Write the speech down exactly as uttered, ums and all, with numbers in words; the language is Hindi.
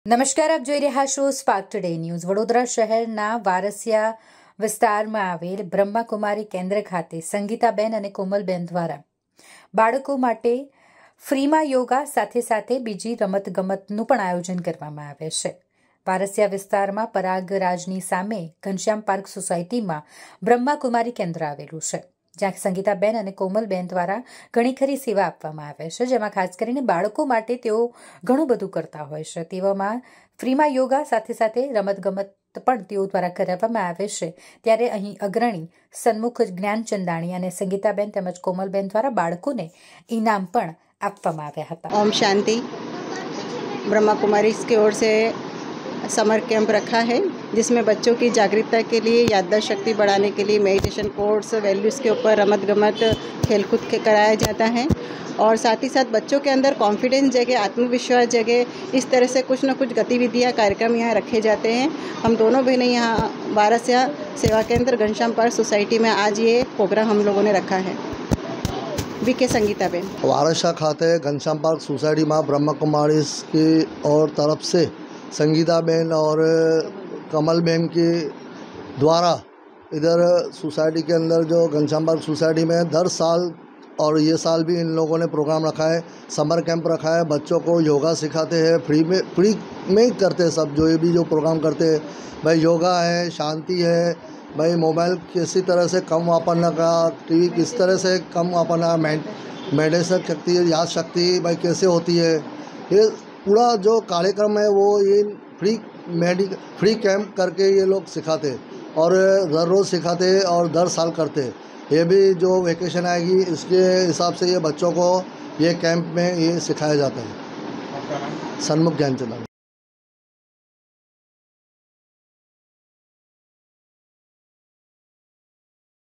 નમસ્કાર, આપ જોઈ રહ્યા છો સ્પાર્ક ટુડે ન્યૂઝ। વડોદરા શહેરના વારસિયા વિસ્તારમાં આવેલ બ્રહ્માકુમારી કેન્દ્ર ખાતે સંગીતાબેન અને કોમલબેન દ્વારા બાળકો માટે ફ્રીમાં યોગા સાથે સાથે બીજી રમતગમતનું પણ આયોજન કરવામાં આવે છે। વારસિયા વિસ્તારમાં પરાગરાજની સામે ઘનશ્યામ પાર્ક સોસાયટીમાં બ્રહ્માકુમારી કેન્દ્ર આવેલું છે, જ્યાં સંગીતાબેન અને કોમલબેન દ્વારા ઘણી ખરી સેવા આપવામાં આવે છે, જેમાં ખાસ કરીને બાળકો માટે તેઓ ઘણું બધું કરતા હોય છે। તેવામાં ફ્રીમાં યોગા સાથે સાથે રમતગમત પણ તેઓ દ્વારા કરાવવામાં આવે છે। ત્યારે અહીં અગ્રણી સન્મુખ જ્ઞાનચંદાણી અને સંગીતાબેન તેમજ કોમલબેન દ્વારા બાળકોને ઇનામ પણ આપવામાં આવ્યા હતા। ओम शांति। ब्रह्मा कुमारी की ओर से समर कैंप रखा है, जिसमें बच्चों की जागरूकता के लिए, याददाश्त शक्ति बढ़ाने के लिए मेडिटेशन कोर्स, वैल्यूज़ के ऊपर रमत गमत खेलकूद के कराया जाता है और साथ ही साथ बच्चों के अंदर कॉन्फिडेंस जगह, आत्मविश्वास जगह, इस तरह से कुछ न कुछ गतिविधियाँ कार्यक्रम यहाँ रखे जाते हैं। हम दोनों बहनें यहाँ वारसिया सेवा केंद्र घनश्याम पार्क सोसाइटी में आज ये प्रोग्राम हम लोगों ने रखा है। वीके संगीताबेन वारसिया खाते घनश्याम पार्क सोसाइटी में ब्रह्मकुमारी की और तरफ से संगीताबेन और कमलबेन के द्वारा इधर सोसाइटी के अंदर जो घनश्याम पार्क सोसाइटी में दर साल और ये साल भी इन लोगों ने प्रोग्राम रखा है, समर कैंप रखा है। बच्चों को योगा सिखाते हैं, फ्री में फ्री में ही करते हैं सब। जो ये भी जो प्रोग्राम करते हैं भाई, योगा है, शांति है भाई, मोबाइल किसी तरह से कम वापरने का, टीवी किस तरह से कम वापरना, मेडिटेशन शक्ति, याद शक्ति भाई कैसे होती है, ये पूरा जो कार्यक्रम है वो ये फ्री मेडि फ्री कैंप करके ये लोग सिखाते और हर रोज़ सिखाते और दर साल करते। ये भी जो वेकेशन आएगी इसके हिसाब से ये बच्चों को ये कैंप में ये सिखाया जाता है। सन्मुख ज्ञानचंदानी।